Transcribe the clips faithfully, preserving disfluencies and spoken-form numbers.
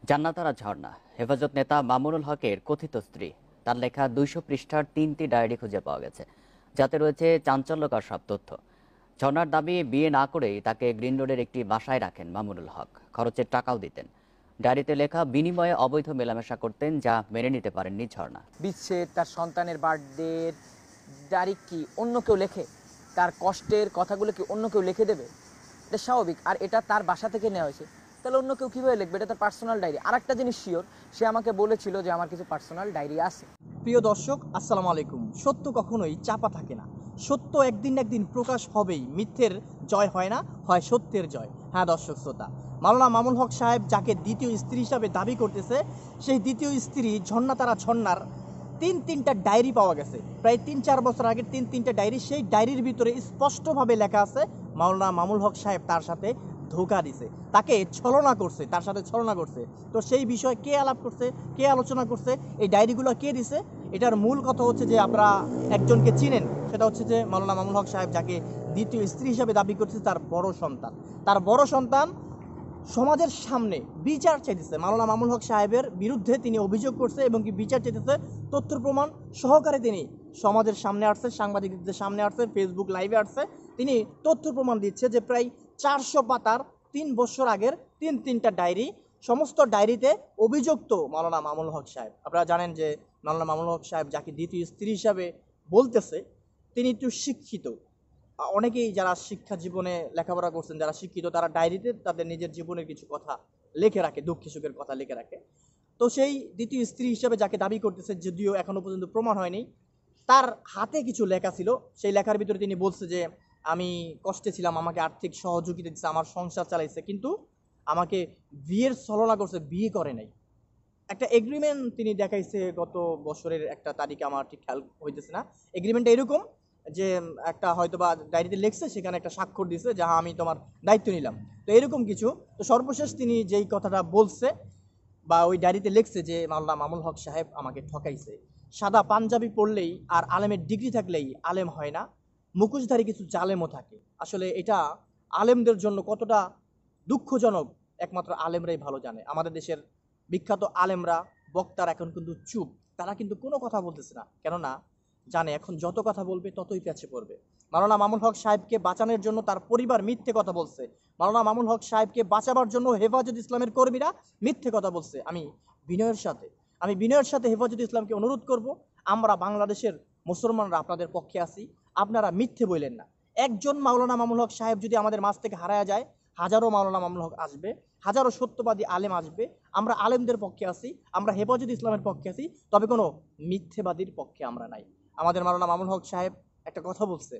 জান্নাতারা ঝর্ণা হেফাজত নেতা মামুনুল হকের কথিত স্ত্রী। তার লেখা দুইশো পৃষ্ঠার তিনটি ডায়েরি খুঁজে পাওয়া গেছে, যাতে রয়েছে চাঞ্চল্যকর সব তথ্য। ঝর্ণার দাবি, বিয়ে না করেই তাকে গ্রিন রোডের একটি বাসায় রাখেন মামুনুল হক, খরচের টাকাও দিতেন। ডায়েরিতে লেখা, বিনিময়ে অবৈধ মেলামেশা করতেন, যা মেনে নিতে পারেননি ঝর্ণা। বিচ্ছেদ, তার সন্তানের বার্থডের তারিখ কি অন্য কেউ লেখে? তার কষ্টের কথাগুলো কি অন্য কেউ লিখে দেবে? এটা স্বাভাবিক। আর এটা তার বাসা থেকে নেওয়া হয়েছে, তাহলে অন্য কেউ কীভাবে লিখবে? এটা তার পার্সোনাল ডায়েরি। আর একটা জিনিস শিওর, সে আমাকে বলেছিল যে আমার কিছু পার্সোনাল ডায়েরি আছে। প্রিয় দর্শক, আসসালামু আলাইকুম। সত্য কখনোই চাপা থাকে না, সত্য একদিন না একদিন প্রকাশ হবেই। মিথ্যের জয় হয় না, হয় সত্যের জয়। হ্যাঁ দর্শক শ্রোতা, মাওলানা মামুনুল হক সাহেব যাকে দ্বিতীয় স্ত্রী হিসাবে দাবি করতেছে, সেই দ্বিতীয় স্ত্রী ঝর্ণাতারা ঝর্ণার তিন তিনটা ডায়েরি পাওয়া গেছে। প্রায় তিন চার বছর আগের তিন তিনটা ডায়েরি। সেই ডায়েরির ভিতরে স্পষ্টভাবে লেখা আছে মাওলানা মামুনুল হক সাহেব তার সাথে ধোঁকা দিছে, তাকে ছলনা করছে, তার সাথে ছলনা করছে। তো সেই বিষয়ে কে আলাপ করছে, কে আলোচনা করছে, এই ডায়েরিগুলো কে দিছে, এটার মূল কথা হচ্ছে যে আপনারা একজনকে চিনেন, সেটা হচ্ছে যে মাওলানা মামুনুল হক সাহেব যাকে দ্বিতীয় স্ত্রী হিসেবে দাবি করছে, তার বড় সন্তান। তার বড় সন্তান সমাজের সামনে বিচার চাইতেছে, মাওলানা মামুনুল হক সাহেবের বিরুদ্ধে তিনি অভিযোগ করছে এবং কি বিচার চাইতেছে। তথ্য প্রমাণ সহকারে তিনি সমাজের সামনে আসছে, সাংবাদিকদের সামনে আসছে, ফেসবুক লাইভে আসছে। তিনি তথ্য প্রমাণ দিচ্ছে যে প্রায় চারশো পাতার তিন বছর আগের তিন তিনটা ডায়েরি, সমস্ত ডায়েরিতে অভিযুক্ত মাওলানা মামুনুল হক সাহেব। আপনারা জানেন যে মাওলানা মামুনুল হক সাহেব যাকে দ্বিতীয় স্ত্রী হিসাবে বলতেছে, তিনি একটু শিক্ষিত। অনেকেই যারা শিক্ষা জীবনে লেখাপড়া করছেন, যারা শিক্ষিত, তারা ডায়েরিতে তাদের নিজের জীবনের কিছু কথা লিখে রাখে, দুঃখ সুখের কথা লিখে রাখে। তো সেই দ্বিতীয় স্ত্রী হিসেবে যাকে দাবি করতেছে, যদিও এখনো পর্যন্ত প্রমাণ হয়নি, তার হাতে কিছু লেখা ছিল। সেই লেখার ভিতরে তিনি বলছে যে আমি কষ্টে ছিলাম, আমাকে আর্থিক সহযোগিতা দিচ্ছে, আমার সংসার চালাইছে, কিন্তু আমাকে বিয়ের ছলনা করছে, বিয়ে করে নাই। একটা এগ্রিমেন্ট তিনি দেখাইছে গত বছরের একটা তারিখে, আমার ঠিক খেয়াল হইতেছে না। এগ্রিমেন্টটা এরকম যে একটা হয়তো বা ডায়েরিতে লেখছে, সেখানে একটা স্বাক্ষর দিছে যে হ্যাঁ আমি তোমার দায়িত্ব নিলাম, তো এরকম কিছু। তো সর্বশেষ তিনি যেই কথাটা বলছে বা ওই ডায়েরিতে লিখছে যে মাওলানা মামুনুল হক সাহেব আমাকে ঠকাইছে। সাদা পাঞ্জাবি পড়লেই আর আলেমের ডিগ্রি থাকলেই আলেম হয় না, মুখোশধারী কিছু জালেমও থাকে। আসলে এটা আলেমদের জন্য কতটা দুঃখজনক একমাত্র আলেমরাই ভালো জানে। আমাদের দেশের বিখ্যাত আলেমরা, বক্তারা এখন কিন্তু চুপ, তারা কিন্তু কোনো কথা বলতেছে না, কেননা জানে এখন যত কথা বলবে ততই পেছে পড়বে। মাওলানা মামুনুল হক সাহেবকে বাঁচানোর জন্য তার পরিবার মিথ্যে কথা বলছে, মাওলানা মামুনুল হক সাহেবকে বাঁচাবার জন্য হেফাজত ইসলামের কর্মীরা মিথ্যে কথা বলছে। আমি বিনয়ের সাথে আমি বিনয়ের সাথে হেফাজত ইসলামকে অনুরোধ করব, আমরা বাংলাদেশের মুসলমানরা আপনাদের পক্ষে আছি, আপনারা মিথ্যে বললেন না। একজন মাওলানা মামুনুল হক সাহেব যদি আমাদের মাঝ থেকে হারায়া যায়, হাজারো মাওলানা মামুনুল হক আসবে, হাজারো সত্যবাদী আলেম আসবে। আমরা আলেমদের পক্ষে আছি, আমরা হেফাজত ইসলামের পক্ষে আছি, তবে কোনো মিথ্যেবাদীর পক্ষে আমরা নাই। আমাদের মাওলানা মামুনুল হক সাহেব একটা কথা বলছে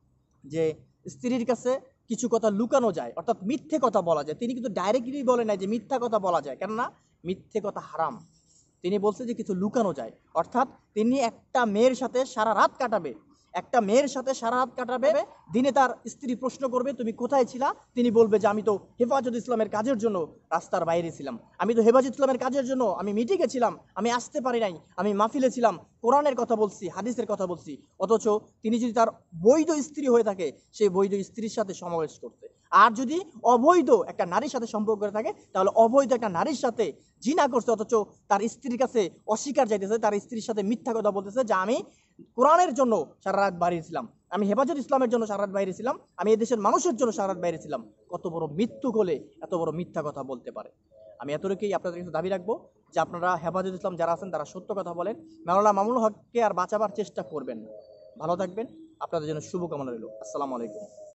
যে স্ত্রীর কাছে কিছু কথা লুকানো যায়, অর্থাৎ মিথ্যে কথা বলা যায়। তিনি কিন্তু ডাইরেক্টলি বলে নাই যে মিথ্যা কথা বলা যায়, কেননা মিথ্যে কথা হারাম। তিনি বলছে যে কিছু লুকানো যায়, অর্থাৎ তিনি একটা মেয়ের সাথে সারা রাত কাটাবে, একটা মেয়ের সাথে সারা রাত কাটাবে। দিনে তার স্ত্রী প্রশ্ন করবে তুমি কোথায় ছিলা, তিনি বলবে যে আমি তো হেফাজত ইসলামের কাজের জন্য রাস্তার বাইরে ছিলাম, আমি তো হেফাজত ইসলামের কাজের জন্য আমি মিটিংয়ে ছিলাম, আমি আসতে পারি নাই, আমি মাহফিলে ছিলাম, কোরআনের কথা বলছি, হাদিসের কথা বলছি। অথচ তিনি যদি তার বৈধ স্ত্রী হয়ে থাকে, সেই বৈধ স্ত্রীর সাথে সমাবেশ করতে। আর যদি অবৈধ একটা নারীর সাথে সম্পর্ক করে থাকে, তাহলে অবৈধ একটা নারীর সাথে জিনা করছে, অথচ তার স্ত্রীর কাছে অস্বীকার চাইতেছে, তার স্ত্রীর সাথে মিথ্যা কথা বলতেছে যে আমি কোরআনের জন্য সারা রাত বাইরে ছিলাম, আমি হেফাজত ইসলামের জন্য সারা রাত বাইরে ছিলাম, আমি এই দেশের মানুষের জন্য সারা রাত বাইরে ছিলাম। কত বড় মৃত্যু হলে এত বড় মিথ্যা কথা বলতে পারে? আমি এতটুকুই আপনাদের কাছে দাবি রাখবো যে আপনারা হেফাজত ইসলাম যারা আছেন, তারা সত্য কথা বলেন, মাওলানা মামুনুল হককে আর বাঁচাবার চেষ্টা করবেন না। ভালো থাকবেন, আপনাদের জন্য শুভকামনা রইল। আসসালামু আলাইকুম।